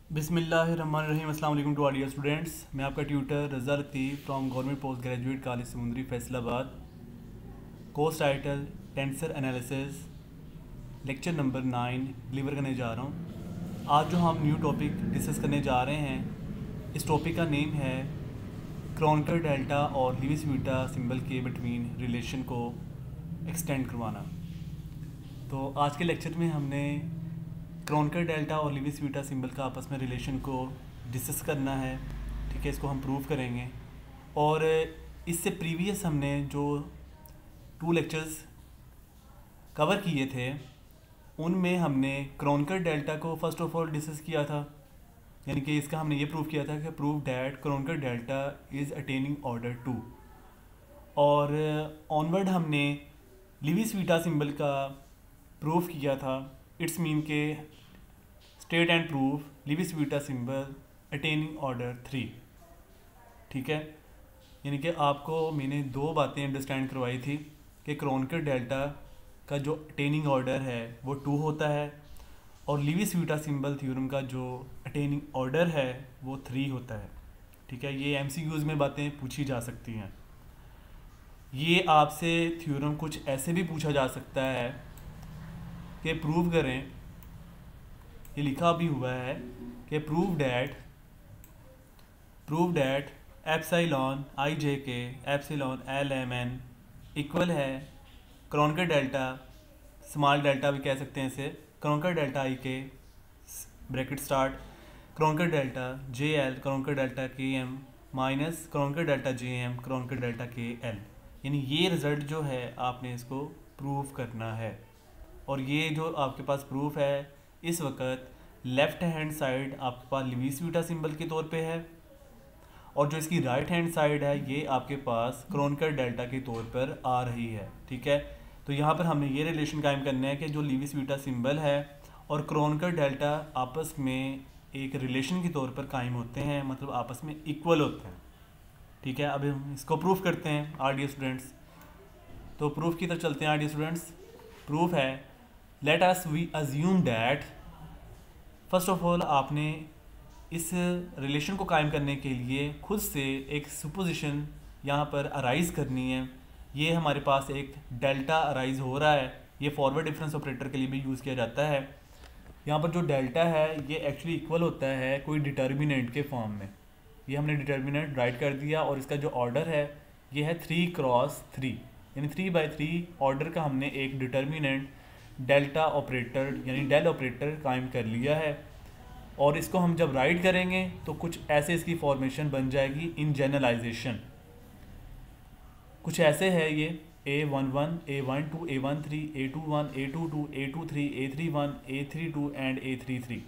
बिस्मिल्लाहिर्रहमानिर्रहीम। अस्सलाम वालेकुम टू ऑल डियर स्टूडेंट्स। मैं आपका tutor Raza Latif from government post graduate college Samundri Faisalabad. Course title tensor analysis, lecture number 9 deliver करने जा रहा हूँ। आज जो हम न्यू टॉपिक डिस्कस करने जा रहे हैं, इस टॉपिक का नेम है क्रोनकर डेल्टा और लीविस वीटा सिंबल के बिटवीन रिलेशन को एक्सटेंड करवाना। तो आज के लेक्चर में हमने क्रोनकर डेल्टा और लीविस वीटा सिंबल का आपस में रिलेशन को डिस्कस करना है। ठीक है, इसको हम प्रूव करेंगे। और इससे प्रीवियस हमने जो 2 लेक्चर्स कवर किए थे उनमें हमने क्रोनकर डेल्टा को फर्स्ट ऑफ ऑल डिस्कस किया था, यानी कि इसका हमने ये प्रूव किया था कि prove that Kronecker delta is attaining order 2। और ऑनवर्ड हमने लीविस वीटा सिंबल का प्रूफ किया था। इट्स मीन के state and proof Levi Civita symbol attaining order 3। ठीक है, यानी कि आपको मैंने 2 बातें अंडरस्टैंड करवाई थी कि क्रोनकर डेल्टा का जो अटेनिंग ऑर्डर है वो 2 होता है और लीविस वीटा सिंबल थ्योरम का जो अटेनिंग ऑर्डर है वो 3 होता है। ठीक है, ये एमसीक्यूज़ में बातें पूछी जा सकती हैं। ये आपसे थ्योरम कुछ ऐसे भी पूछा जा सकता है कि प्रूव करें, ये लिखा भी हुआ है कि prove that epsilon I J K epsilon L M N equal है क्रोनकर डेल्टा, स्मॉल डेल्टा भी कह सकते हैं इसे, Kronecker delta I K bracket start Kronecker delta J L Kronecker delta K M minus Kronecker delta J M Kronecker delta K L. यानी ये result जो है आपने इसको प्रूव करना है। और ये जो आपके पास प्रूफ है इस वक्त लेफ़्ट हैंड साइड आपके पास लीविस वीटा सिंबल के तौर पे है और जो इसकी राइट हैंड साइड है ये आपके पास क्रोनकर डेल्टा के तौर पर आ रही है। ठीक है, तो यहाँ पर हमने ये रिलेशन कायम करना है कि जो लीविस वीटा सिंबल है और क्रोनकर डेल्टा आपस में एक रिलेशन के तौर पर कायम होते हैं, मतलब आपस में इक्वल होते हैं। ठीक है, अब हम इसको प्रूफ करते हैं आर डी स्टूडेंट्स। तो प्रूफ की तरफ चलते हैं आर डी स्टूडेंट्स। प्रूफ है let us we assume that, first of all आपने इस रिलेशन को कायम करने के लिए खुद से एक सुपोजिशन यहाँ पर अराइज़ करनी है। ये हमारे पास एक डेल्टा अराइज़ हो रहा है, ये फॉरवर्ड डिफरेंस ऑपरेटर के लिए भी यूज़ किया जाता है। यहाँ पर जो डेल्टा है ये एक्चुअली इक्वल होता है कोई डिटर्मिनेंट के फॉर्म में। ये हमने डिटर्मिनेंट राइट कर दिया और इसका जो ऑर्डर है ये है 3×3, यानी 3×3 ऑर्डर का हमने एक डिटर्मिनेंट डेल्टा ऑपरेटर यानी डेल ऑपरेटर कायम कर लिया है। और इसको हम जब राइट करेंगे तो कुछ ऐसे इसकी फॉर्मेशन बन जाएगी इन जनरलाइजेशन। कुछ ऐसे है ये A11 A12 A13 A21 A22 A23 A31 A32 and A33।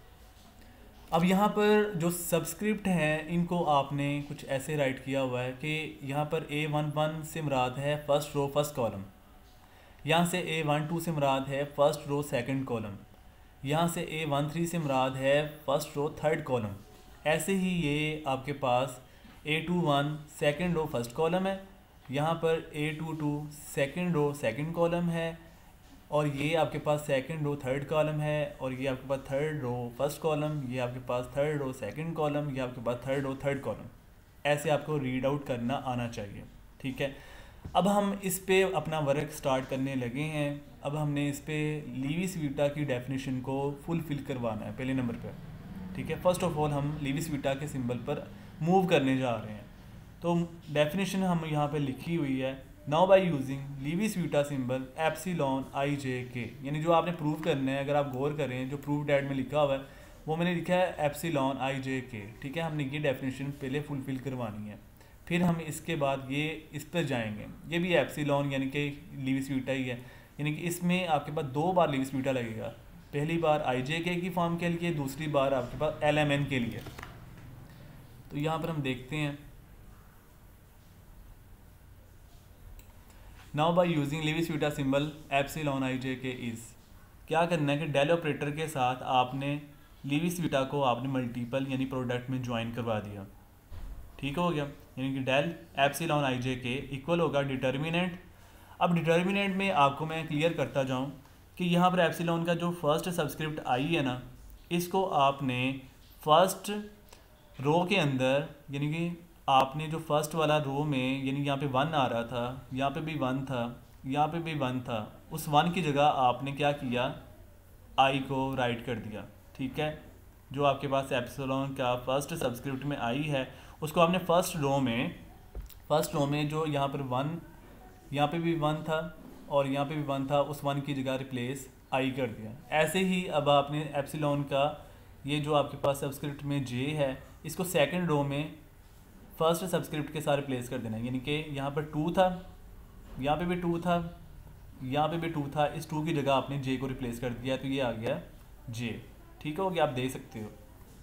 अब यहाँ पर जो सब्सक्रिप्ट हैं इनको आपने कुछ ऐसे राइट किया हुआ है कि यहाँ पर A11 से मुराद है फर्स्ट रो फर्स्ट कॉलम, यहाँ से A12 से मुराद है फर्स्ट रो सेकंड कॉलम, यहाँ से A13 से मुराद है फर्स्ट रो थर्ड कॉलम। ऐसे ही ये आपके पास A21 second row first column है, यहाँ पर A22 second row second column है, और ये आपके पास सेकंड रो थर्ड कॉलम है, और ये आपके पास थर्ड रो फर्स्ट कॉलम, ये आपके पास थर्ड रो सेकंड कॉलम, ये आपके पास थर्ड रो थर्ड कॉलम। ऐसे आपको रीड आउट करना आना चाहिए। ठीक है, अब हम इस पे अपना वर्क स्टार्ट करने लगे हैं। अब हमने इस पे लीविस वीटा की डेफिनेशन को फुलफिल करवाना है पहले नंबर पे। ठीक है, फर्स्ट ऑफ ऑल हम लीविस वीटा के सिंबल पर मूव करने जा रहे हैं। तो डेफिनेशन हम यहाँ पे लिखी हुई है, now by using Levi Civita symbol epsilon I J K, यानी जो आपने प्रूव करना है, अगर आप गौर करें जो प्रूफ डैट में लिखा हुआ है वो मैंने लिखा है एप्सिलॉन आई जे के। ठीक है, हमने ये डेफिनेशन पहले फुलफिल करवानी है, फिर हम इसके बाद ये इस पर जाएंगे। ये भी एप्सिलॉन यानी कि लीविस वीटा ही है, यानी कि इसमें आपके पास 2 बार लीविस वीटा लगेगा। पहली बार आई जे के की फॉर्म के लिए, दूसरी बार आपके पास एल एम एन के लिए। तो यहाँ पर हम देखते हैं, now by using Levi Civita symbol epsilon I J K is, क्या करना है कि डेल ऑपरेटर के साथ आपने लीविस वीटा को आपने मल्टीपल यानी प्रोडक्ट में ज्वाइन करवा दिया। ठीक हो गया, यानी कि डेल एप्सिलॉन आई जे के इक्वल होगा डिटर्मिनेंट। अब डिटर्मिनेंट में आपको मैं क्लियर करता जाऊं कि यहाँ पर एप्सिलॉन का जो फर्स्ट सब्सक्रिप्ट आई है ना, इसको आपने फर्स्ट रो के अंदर, यानी कि आपने जो फर्स्ट वाला रो में, यानी यहाँ पे 1 आ रहा था, यहाँ पे भी 1 था, यहाँ पे भी 1 था, उस 1 की जगह आपने क्या किया, आई को राइट कर दिया। ठीक है, जो आपके पास एप्सिलॉन का फर्स्ट सबस्क्रिप्ट में आई है उसको आपने फर्स्ट रो में जो यहाँ पर 1, यहाँ पे भी 1 था और यहाँ पे भी 1 था, उस 1 की जगह रिप्लेस आई कर दिया। ऐसे ही अब आपने एप्सिलॉन का ये जो आपके पास सबस्क्रिप्ट में जे है, इसको सेकंड रो में फर्स्ट सबस्क्रिप्ट के साथ रिप्लेस कर देना है। यानी कि यहाँ पर 2 था, यहाँ पे भी 2 था, यहाँ पे भी 2 था, इस 2 की जगह आपने जे को रिप्लेस कर दिया तो ये आ गया जे। ठीक हो गया, आप देख सकते हो।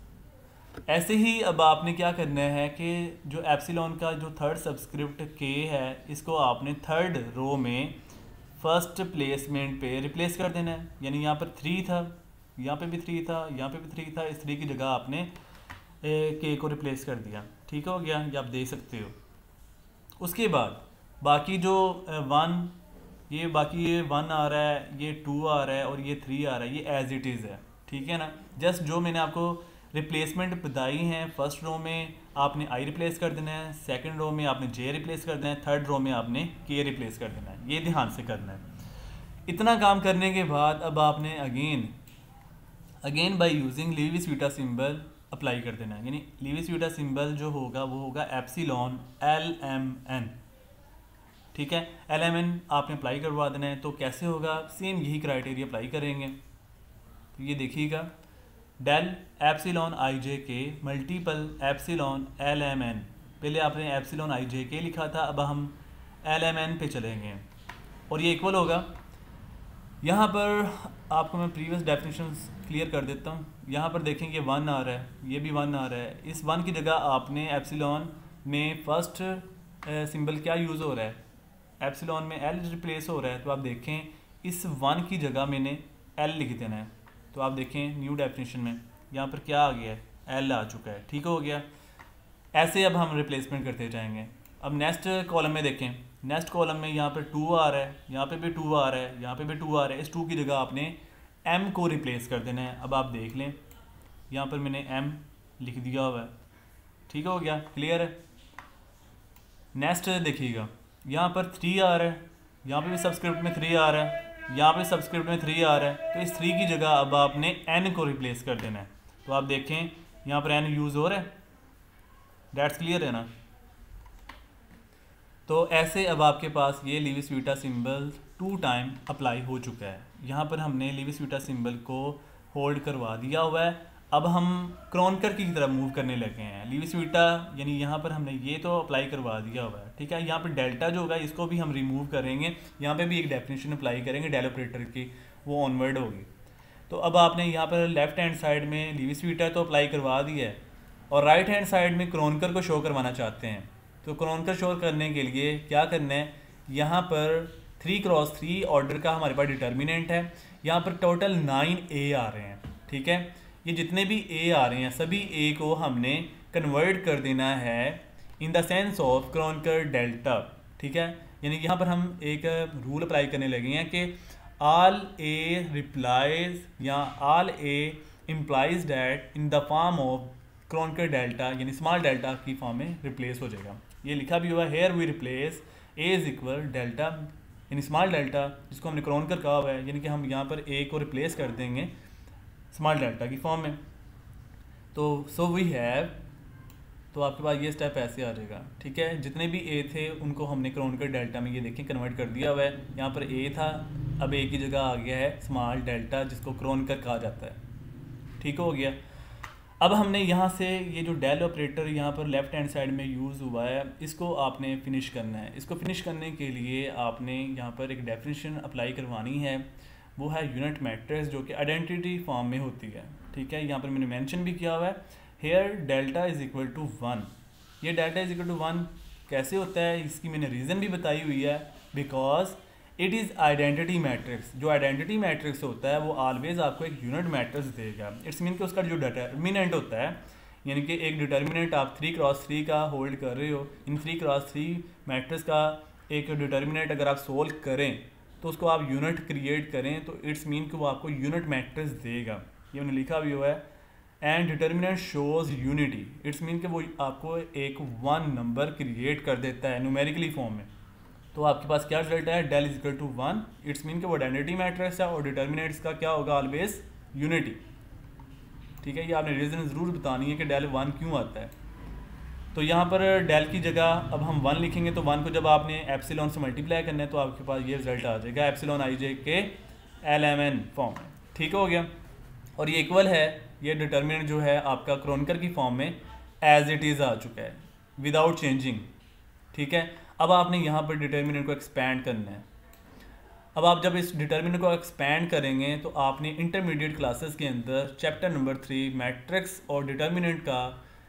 ऐसे ही अब आपने क्या करना है कि जो एप्सिलॉन का जो थर्ड सबस्क्रिप्ट के है, इसको आपने थर्ड रो में फर्स्ट प्लेसमेंट पे रिप्लेस कर देना है। यानी यहाँ पर 3 था, यहाँ पे भी 3 था, यहाँ पे भी 3 था, इस 3 की जगह आपने के को रिप्लेस कर दिया। ठीक हो गया, ये आप देख सकते हो। उसके बाद बाकी जो 1, ये बाकी ये 1 आ रहा है, ये 2 आ रहा है और ये 3 आ रहा है, ये एज इट इज़ है। ठीक है ना, जस्ट जो मैंने आपको रिप्लेसमेंट बताई हैं, फर्स्ट रो में आपने आई रिप्लेस कर देना है, सेकंड रो में आपने जे रिप्लेस कर देना है, थर्ड रो में आपने के रिप्लेस कर देना है। ये ध्यान से करना है। इतना काम करने के बाद अब आपने again by using Levi Civita symbol apply कर देना है। यानी लीविस वीटा सिंबल जो होगा वो होगा एप्सिलॉन LMN। ठीक है, LMN आपने अप्लाई करवा देना है। तो कैसे होगा, सेम यही क्राइटेरिया अप्लाई करेंगे। तो ये देखिएगा, del epsilon IJK multiple epsilon LMN। पहले आपने एप्सिलॉन IJK लिखा था, अब हम LMN पे चलेंगे और ये इक्वल होगा। यहाँ पर आपको मैं प्रीवियस डेफिनेशन क्लियर कर देता हूँ। यहाँ पर देखें ये 1 आ रहा है, ये भी 1 आ रहा है। इस 1 की जगह आपने एप्सिलॉन में फर्स्ट सिंबल क्या यूज़ हो रहा है, एप्सिलॉन में L रिप्लेस हो रहा है। तो आप देखें इस 1 की जगह मैंने L लिख देना है। तो आप देखें न्यू डेफिनेशन में यहाँ पर क्या आ गया है, L आ चुका है। ठीक हो गया, ऐसे अब हम रिप्लेसमेंट करते जाएंगे। अब नेक्स्ट कॉलम में देखें, नेक्स्ट कॉलम में यहाँ पर 2 आ रहा है, यहाँ पे भी 2 आ रहा है, यहाँ पे भी 2 आ रहा है। इस 2 की जगह आपने M को रिप्लेस कर देना है। अब आप देख लें, यहाँ पर मैंने M लिख दिया हुआ है। ठीक हो गया, क्लियर है। नेक्स्ट देखिएगा, यहाँ पर 3 आ रहा है, यहाँ पे भी सबस्क्रिप्ट में 3 आ रहा है, यहाँ पे सबस्क्रिप्ट में 3 आ रहा है। तो इस 3 की जगह अब आपने N को रिप्लेस कर देना है। तो आप देखें यहाँ पर N यूज़ हो रहा है, डेट्स क्लियर है ना। तो ऐसे अब आपके पास ये Levi Civita symbol 2 time apply हो चुका है। यहाँ पर हमने लीविस वीटा सिंबल को होल्ड करवा दिया हुआ है। अब हम क्रोनकर की तरफ मूव करने लगे हैं। लीविस वीटा यानी यहाँ पर हमने ये तो अप्लाई करवा दिया हुआ है। ठीक है, यहाँ पर डेल्टा जो होगा इसको भी हम रिमूव करेंगे। यहाँ पे भी एक डेफिनेशन अप्लाई करेंगे डेल ऑपरेटर की, वो ऑनवर्ड होगी। तो अब आपने यहाँ पर लेफ्ट हैंड साइड में लीविस वीटा तो अप्लाई करवा दिया है और राइट हैंड साइड में क्रोनकर को शो करवाना चाहते हैं। तो क्रोनकर शो करने के लिए क्या करना है, यहाँ पर 3x3 ऑर्डर का हमारे पास डिटर्मिनेंट है। यहाँ पर टोटल 9 A आ रहे हैं। ठीक है, ये जितने भी A आ रहे हैं सभी A को हमने कन्वर्ट कर देना है in the sense of Kronecker delta. ठीक है, यानी यहाँ पर हम एक रूल अप्लाई करने लगे हैं कि ऑल A रिप्लाइज या all A implies that in the form of Kronecker delta, यानी स्मॉल डेल्टा की फॉर्म में रिप्लेस हो जाएगा। ये लिखा भी हुआ है, here we replace A is equal delta यानी स्मॉल डेल्टा, जिसको हमने क्रोनकर कहा हुआ है। यानी कि हम यहाँ पर A को रिप्लेस कर देंगे स्मॉल डेल्टा की फॉर्म में। तो सो वी हैव, तो आपके पास ये स्टेप ऐसे आ जाएगा। ठीक है, जितने भी A थे उनको हमने क्रोनकर डेल्टा में ये देखें कन्वर्ट कर दिया हुआ है। यहाँ पर A था, अब A की जगह आ गया है स्मॉल डेल्टा, जिसको क्रोनकर कहा जाता है। ठीक हो गया। अब हमने यहाँ से ये जो डेल ऑपरेटर यहाँ पर लेफ्ट हैंड साइड में यूज़ हुआ है, इसको आपने फिनिश करना है। इसको फिनिश करने के लिए आपने यहाँ पर एक डेफिनेशन अप्लाई करवानी है, वो है यूनिट मैट्रिक्स, जो कि आइडेंटिटी फॉर्म में होती है। ठीक है, यहाँ पर मैंने मेंशन भी किया हुआ है, here delta is equal to 1। ये डेल्टा इज़ इक्वल टू 1 कैसे होता है, इसकी मैंने रीज़न भी बताई हुई है। Because it is identity matrix. जो आइडेंटिटी मैट्रिक्स होता है वो ऑलवेज़ आपको एक यूनिट मैट्रिक्स देगा। इट्स मीन कि उसका जो डिटर्मिनेंट होता है, यानी कि एक डिटर्मिनेंट आप 3x3 का होल्ड कर रहे हो, इन 3x3 मैट्रिक्स का एक डिटर्मिनेंट अगर आप सोल्व करें तो उसको आप यूनिट क्रिएट करें, तो इट्स मीन कि वो आपको यूनिट मैट्रिक्स देगा। ये मैंने लिखा भी हुआ है, and determinant shows unity, it's mean कि वो आपको एक 1 नंबर क्रिएट कर देता है न्यूमेरिकली फॉर्म में। तो आपके पास क्या रिजल्ट है, del is equal to 1, it's mean कि वो आइडेंटिटी मैट्रिक्स है और डिटर्मिनेंट्स का क्या होगा, ऑलवेज यूनिटी। ठीक है, ये आपने रीज़न ज़रूर बतानी है कि डेल 1 क्यों आता है। तो यहाँ पर डेल की जगह अब हम 1 लिखेंगे, तो 1 को जब आपने एप्सिलॉन से मल्टीप्लाई करना है तो आपके पास ये रिजल्ट आ जाएगा एप्सिलॉन आई जे के LMN फॉर्म में। ठीक हो गया, और ये इक्वल है, ये डिटर्मिनेंट जो है आपका क्रोनकर की फॉर्म में एज इट इज़ आ चुका है विदाउट चेंजिंग। ठीक है, अब आपने यहाँ पर डिटर्मिनेंट को एक्सपैंड करना है। अब आप जब इस डिटर्मिनेंट को एक्सपैंड करेंगे तो आपने इंटरमीडिएट क्लासेस के अंदर चैप्टर नंबर 3 मैट्रिक्स और डिटर्मिनेंट का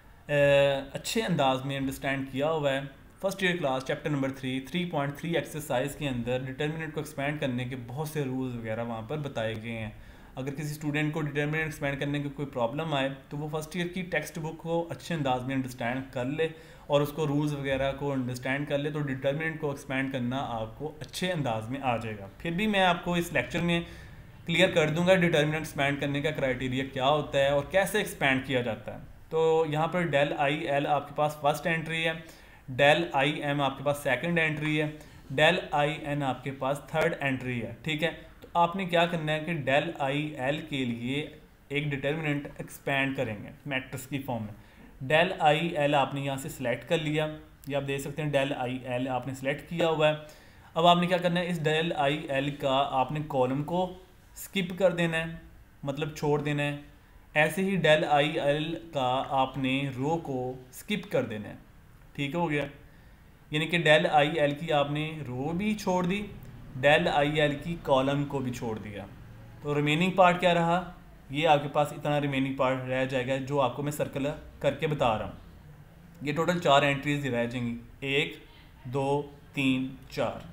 अच्छे अंदाज में अंडरस्टैंड किया हुआ है। First year class chapter number 3.3 exercise के अंदर डिटर्मिनेंट को एक्सपैंड करने के बहुत से रूल्स वगैरह वहाँ पर बताए गए हैं। अगर किसी स्टूडेंट को डिटर्मिनेंट एक्सपैंड करने की कोई प्रॉब्लम आए तो वो फर्स्ट ईयर की टेक्स्ट बुक को अच्छे अंदाज में अंडरस्टैंड कर ले और उसको रूल्स वगैरह को अंडरस्टैंड कर ले, तो डिटर्मिनेंट को एक्सपैंड करना आपको अच्छे अंदाज में आ जाएगा। फिर भी मैं आपको इस लेक्चर में क्लियर कर दूंगा डिटर्मिनेंट एक्सपैंड करने का क्राइटेरिया क्या होता है और कैसे एक्सपैंड किया जाता है। तो यहाँ पर डेल आई एल आपके पास फर्स्ट एंट्री है, डेल आई एम आपके पास सेकंड एंट्री है, डेल आई एन आपके पास थर्ड एंट्री है। ठीक है, तो आपने क्या करना है कि डेल आई एल के लिए एक डिटर्मिनेंट एक्सपैंड करेंगे मैट्रिक्स की फॉर्म में। डेल आई एल आपने यहाँ से सिलेक्ट कर लिया, ये आप देख सकते हैं डेल आई एल आपने सिलेक्ट किया हुआ है। अब आपने क्या करना है, इस डेल आई एल का आपने कॉलम को स्किप कर देना है, मतलब छोड़ देना है। ऐसे ही डेल आई एल का आपने रो को स्किप कर देना है। ठीक हो गया, यानी कि डेल आई एल की आपने रो भी छोड़ दी, डेल आई एल की कॉलम को भी छोड़ दिया। तो रिमेनिंग पार्ट क्या रहा, ये आपके पास इतना रिमेनिंग पार्ट रह जाएगा जो आपको मैं सर्कल करके बता रहा हूँ। ये टोटल 4 एंट्रीज रह जाएंगी, 1 2 3 4।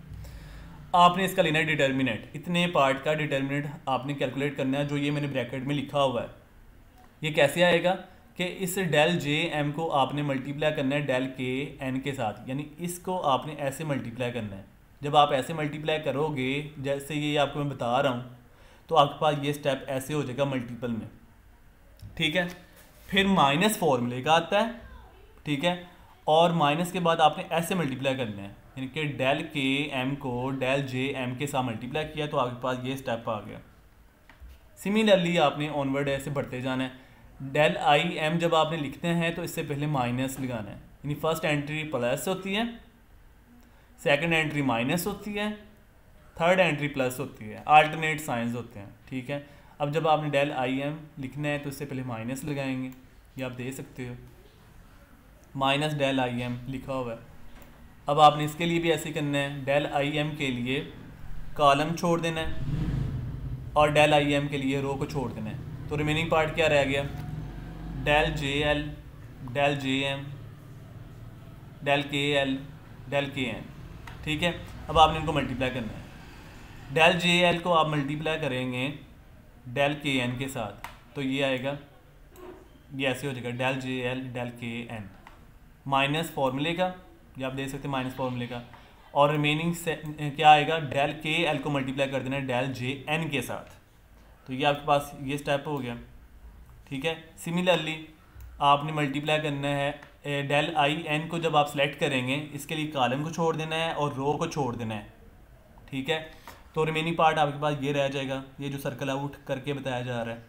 आपने इसका लेना है डिटर्मिनेंट, इतने पार्ट का डिटर्मिनेंट आपने कैलकुलेट करना है जो ये मैंने ब्रैकेट में लिखा हुआ है। ये कैसे आएगा कि इस डेल जे एम को आपने मल्टीप्लाई करना है डेल के एन के साथ, यानी इसको आपने ऐसे मल्टीप्लाई करना है। जब आप ऐसे मल्टीप्लाई करोगे जैसे ये आपको मैं बता रहा हूँ, तो आपके पास ये स्टेप ऐसे हो जाएगा मल्टीपल में। ठीक है, फिर माइनस फॉर्मूले का आता है। ठीक है, और माइनस के बाद आपने ऐसे मल्टीप्लाई करना है, यानी कि डेल के एम को डेल जे एम के साथ मल्टीप्लाई किया तो आपके पास ये स्टेप आ गया। सिमिलरली आपने ऑनवर्ड ऐसे बढ़ते जाना है। डेल आई एम जब आपने लिखते हैं तो इससे पहले माइनस लगाना है, यानी फर्स्ट एंट्री प्लस होती है, सेकंड एंट्री माइनस होती है, थर्ड एंट्री प्लस होती है, अल्टरनेट साइंस होते हैं। ठीक है, अब जब आपने डेल आई एम लिखना है तो इससे पहले माइनस लगाएंगे, ये आप दे सकते हो, माइनस डेल आई एम लिखा हुआ है। अब आपने इसके लिए भी ऐसे करना है, डेल आई एम के लिए कॉलम छोड़ देना है और डेल आई एम के लिए रो को छोड़ देना है। तो रिमेनिंग पार्ट क्या रह गया, del J L, del J M, del K L, del K N. ठीक है, अब आपने इनको मल्टीप्लाई करना है। डेल जे एल को आप मल्टीप्लाई करेंगे डेल के एन के साथ तो ये आएगा, ये ऐसे हो जाएगा del J L del K N, minus फॉर्मूले का, ये आप देख सकते हैं माइनस फॉर्मूले का, और रिमेनिंग से क्या आएगा, डेल के एल को मल्टीप्लाई कर देना है डेल जे एन के साथ। तो ये आपके पास ये स्टेप हो गया। ठीक है, सिमिलरली आपने मल्टीप्लाई करना है डेल आई एन को, जब आप सेलेक्ट करेंगे इसके लिए कॉलम को छोड़ देना है और रो को छोड़ देना है। ठीक है, तो रिमेनिंग पार्ट आपके पास ये रह जाएगा, ये जो सर्कल आउट करके बताया जा रहा है।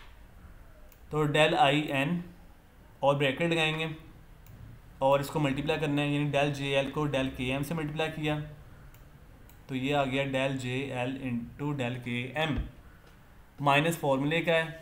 तो डेल आई एन और ब्रैकेट लगाएंगे और इसको मल्टीप्लाई करना है, यानी डेल जे एल को डेल के एम से मल्टीप्लाई किया तो ये आ गया del J L into del K M, minus फॉर्मूले का है।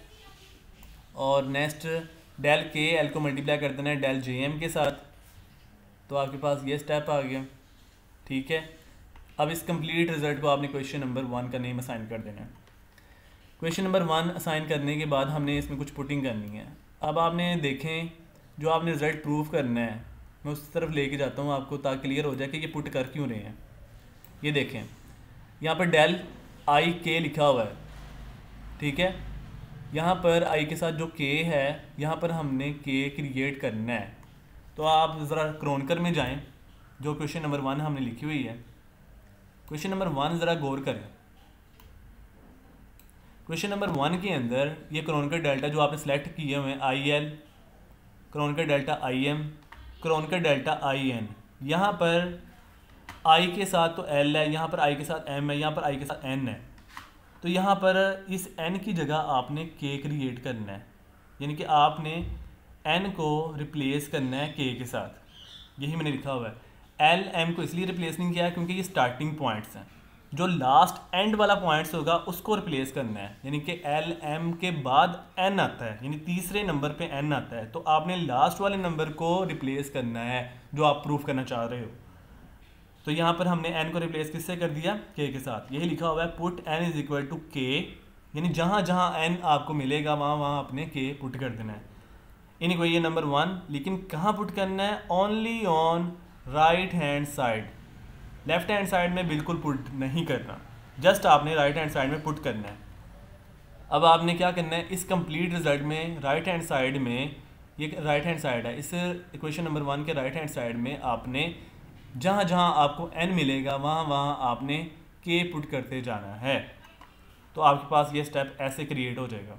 और नेक्स्ट डेल के एल को मल्टीप्लाई कर देना है डेल जे एम के साथ, तो आपके पास ये स्टेप आ गया। ठीक है, अब इस कंप्लीट रिजल्ट को आपने क्वेश्चन नंबर 1 का नेम असाइन कर देना है। क्वेश्चन नंबर 1 असाइन करने के बाद हमने इसमें कुछ पुटिंग करनी है। अब आपने देखें जो आपने रिज़ल्ट प्रूव करना है, मैं उस तरफ लेके जाता हूँ आपको ताकि क्लियर हो जाए कि ये पुट कर क्यों रहे हैं। ये देखें यहाँ पर डेल आई के लिखा हुआ है। ठीक है, यहाँ पर आई के साथ जो के है यहाँ पर हमने के क्रिएट करना है। तो आप ज़रा क्रोनकर में जाएं, जो क्वेश्चन नंबर 1 हमने लिखी हुई है। क्वेश्चन नंबर 1 ज़रा गौर करें। क्वेश्चन नंबर 1 के अंदर ये क्रोनकर डेल्टा जो आपने सेलेक्ट किए हुए हैं I L, Kronecker delta I M, Kronecker delta I N, यहाँ पर आई के साथ तो एल है, यहाँ पर आई के साथ एम है, यहाँ पर आई के साथ एन है। तो यहाँ पर इस एन की जगह आपने के क्रिएट करना है, यानी कि आपने एन को रिप्लेस करना है के के साथ। यही मैंने लिखा हुआ है। एल एम को इसलिए रिप्लेस नहीं किया क्योंकि ये स्टार्टिंग पॉइंट्स हैं, जो लास्ट एंड वाला पॉइंट्स होगा उसको रिप्लेस करना है, यानी कि एल एम के बाद एन आता है, यानी तीसरे नंबर पे एन आता है, तो आपने लास्ट वाले नंबर को रिप्लेस करना है जो आप प्रूफ करना चाह रहे हो। तो यहाँ पर हमने एन को रिप्लेस किससे कर दिया, के के साथ। यही लिखा हुआ है put N is equal to K, यानी जहाँ जहाँ एन आपको मिलेगा वहाँ वहाँ आपने के पुट कर देना है इन इक्वेशन नंबर 1। लेकिन कहाँ पुट करना है, only on right hand side, left hand side में बिल्कुल पुट नहीं करना, जस्ट आपने राइट हैंड साइड में पुट करना है। अब आपने क्या करना है, इस कंप्लीट रिजल्ट में राइट हैंड साइड में, ये राइट हैंड साइड है, इस इक्वेशन नंबर 1 के राइट हैंड साइड में आपने जहाँ जहाँ आपको n मिलेगा वहाँ वहाँ आपने k पुट करते जाना है। तो आपके पास ये स्टेप ऐसे क्रिएट हो जाएगा,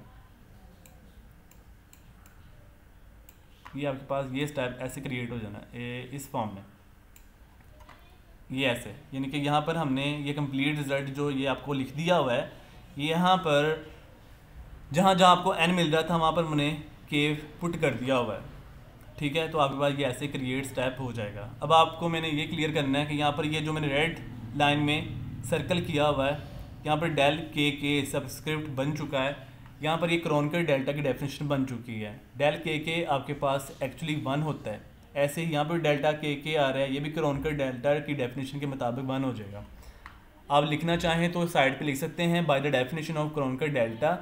ये आपके पास ये स्टेप ऐसे क्रिएट हो जाना है इस फॉर्म में, ये ऐसे, यानी कि यहाँ पर हमने ये कंप्लीट रिजल्ट जो ये आपको लिख दिया हुआ है, यहाँ पर जहाँ जहाँ आपको n मिल रहा था वहाँ पर मैंने k पुट कर दिया हुआ है। ठीक है, तो आपके पास ये ऐसे क्रिएट स्टेप हो जाएगा। अब आपको मैंने ये क्लियर करना है कि यहाँ पर ये जो मैंने रेड लाइन में सर्कल किया हुआ है, यहाँ पर डेल के सबस्क्रिप्ट बन चुका है, यहाँ पर ये क्रोनकर डेल्टा की डेफिनेशन बन चुकी है। डेल के आपके पास एक्चुअली 1 होता है, ऐसे ही यहाँ पर डेल्टा के आ रहा है, ये भी क्रोनकर डेल्टा की डेफिनेशन के मुताबिक 1 हो जाएगा। आप लिखना चाहें तो साइड पे लिख सकते हैं, by the definition of Kronecker delta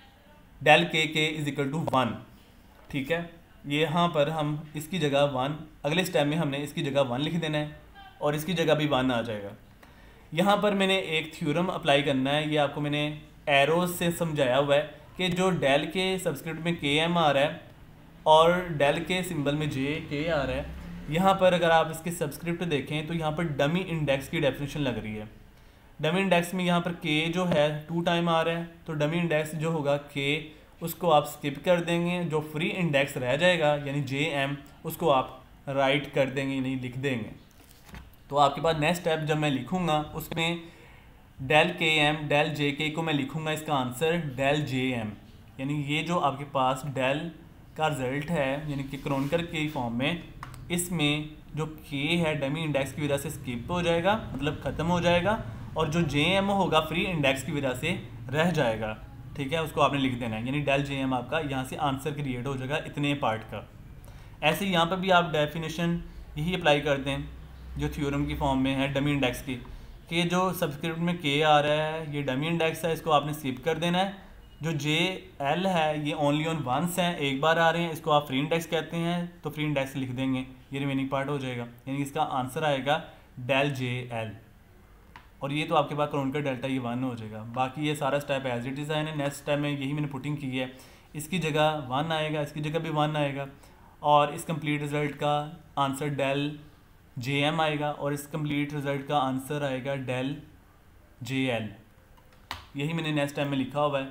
del K is equal to 1। ठीक है, ये यहाँ पर हम इसकी जगह 1, अगले स्टेप में हमने इसकी जगह 1 लिख देना है और इसकी जगह भी 1 आ जाएगा। यहाँ पर मैंने एक थ्योरम अप्लाई करना है, ये आपको मैंने एरोज से समझाया हुआ है कि जो डेल के सबस्क्रिप्ट में के एम आ रहा है और डेल के सिंबल में जे के आ रहा है, यहाँ पर अगर आप इसके सबस्क्रिप्ट देखें तो यहाँ पर डमी इंडेक्स की डेफिनेशन लग रही है। डमी इंडेक्स में यहाँ पर के जो है 2 टाइम आ रहा है, तो डमी इंडेक्स जो होगा के उसको आप स्किप कर देंगे, जो फ्री इंडेक्स रह जाएगा यानी जे एम उसको आप राइट कर देंगे, नहीं लिख देंगे। तो आपके पास नेक्स्ट स्टेप जब मैं लिखूँगा उसमें डेल के एम डेल जे के को मैं लिखूँगा इसका आंसर डेल जे एम, यानी ये जो आपके पास डेल का रिजल्ट है यानी कि क्रोनकर के फॉर्म में, इसमें जो के है डमी इंडेक्स की वजह से स्किप हो जाएगा, मतलब ख़त्म हो जाएगा, और जो जे एम होगा फ्री इंडेक्स की वजह से रह जाएगा। ठीक है, उसको आपने लिख देना है, यानी डेल जे एम आपका यहाँ से आंसर क्रिएट हो जाएगा इतने पार्ट का। ऐसे ही यहाँ पर भी आप डेफिनेशन यही अप्लाई कर दें जो थ्योरम की फॉर्म में है डमी इंडेक्स की, कि जो सबस्क्रिप्ट में के आ रहा है ये डमी इंडेक्स है, इसको आपने स्किप कर देना है। जो जे एल है ये ओनली ऑन वंस हैं, एक बार आ रहे हैं, इसको आप फ्री इंडेक्स कहते हैं, तो फ्री इंडेक्स लिख देंगे, ये रिमेनिंग पार्ट हो जाएगा, यानी इसका आंसर आएगा डेल जे एल। और ये तो आपके पास क्रोनकर डेल्टा ये 1 हो जाएगा। बाकी ये सारा स्टेप एज इट इज़ है, नेक्स्ट स्टेप में यही मैंने पुटिंग की है, इसकी जगह 1 आएगा, इसकी जगह भी 1 आएगा, और इस कंप्लीट रिजल्ट का आंसर डेल जे एम आएगा, और इस कंप्लीट रिजल्ट का आंसर आएगा डेल जे एल। यही मैंने नेक्स्ट टाइम में लिखा हुआ है,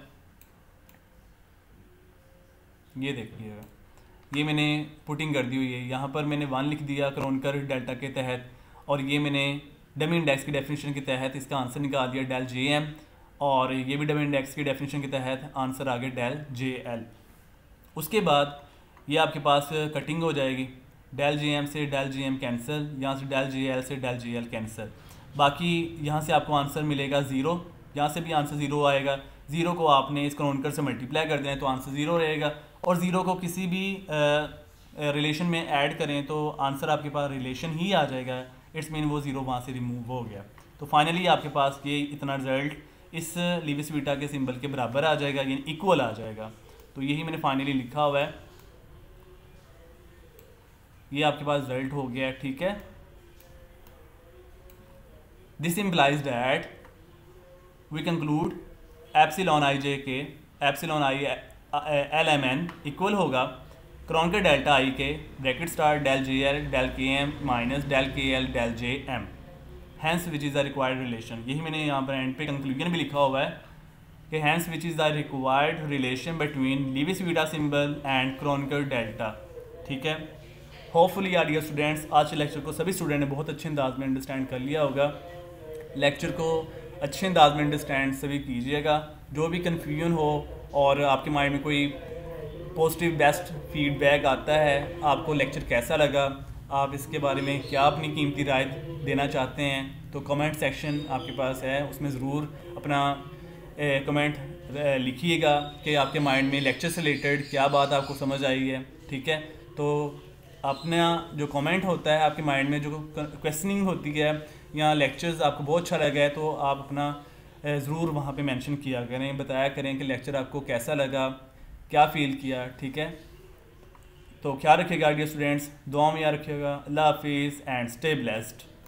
ये देखिएगा, ये मैंने पुटिंग कर दी हुई है। यहाँ पर मैंने 1 लिख दिया क्रोनकर डेल्टा के तहत, और ये मैंने डमी इंडेक्स की डेफिनेशन के तहत इसका आंसर निकाल दिया डेल जे एम, और ये भी डमी इंडेक्स की डेफिनेशन के तहत आंसर आ गया डेल जे एल। उसके बाद ये आपके पास कटिंग हो जाएगी, डेल जे एम से डेल जे एम कैंसिल, यहाँ से डेल जे एल से डेल जे एल कैंसिल, बाकी यहाँ से आपको आंसर मिलेगा 0, यहाँ से भी आंसर 0 आएगा। 0 को आपने इस क्रोनकर से मल्टीप्लाई कर दें तो आंसर 0 रहेगा, और 0 को किसी भी रिलेशन में ऐड करें तो आंसर आपके पास रिलेशन ही आ जाएगा, इट्स मीन वो 0 वहाँ से रिमूव हो गया। तो फाइनली आपके पास ये इतना रिजल्ट इस लीविस बीटा के सिंबल के बराबर आ जाएगा, यानी इक्वल आ जाएगा। तो यही मैंने फाइनली लिखा हुआ है, ये आपके पास रिजल्ट हो गया है। ठीक है, this implies that we conclude epsilon I J K epsilon I L M N equal होगा Kronecker delta I K bracket star del J L del K M minus del K L del J M, hence which is the required relation. यही मैंने यहाँ पर and पे conclusion भी लिखा हुआ है कि hence which is the required relation between Levi Civita symbol and Kronecker delta. ठीक है, होपफुली यार डियर स्टूडेंट्स आज के लेक्चर को सभी स्टूडेंट ने बहुत अच्छे अंदाज में अंडरस्टैंड कर लिया होगा। लेक्चर को अच्छे अंदाज में अंडरस्टैंड सभी कीजिएगा। जो भी कन्फ्यूजन हो और आपके माइंड में कोई पॉजिटिव बेस्ट फीडबैक आता है, आपको लेक्चर कैसा लगा, आप इसके बारे में क्या अपनी कीमती राय देना चाहते हैं, तो कमेंट सेक्शन आपके पास है, उसमें ज़रूर अपना कमेंट लिखिएगा कि आपके माइंड में लेक्चर से रिलेटेड क्या बात आपको समझ आई है। ठीक है, तो अपना जो कमेंट होता है, आपके माइंड में जो क्वेश्चनिंग होती है या लेक्चर्स आपको बहुत अच्छा लगा है, तो आप अपना ज़रूर वहाँ पे मेंशन किया करें, बताया करें कि लेक्चर आपको कैसा लगा, क्या फ़ील किया। ठीक है, तो ख्याल रखिएगा डियर स्टूडेंट्स, दुआ में याद रखिएगा। अल्लाह हाफिज़ एंड स्टे ब्लेस्ड।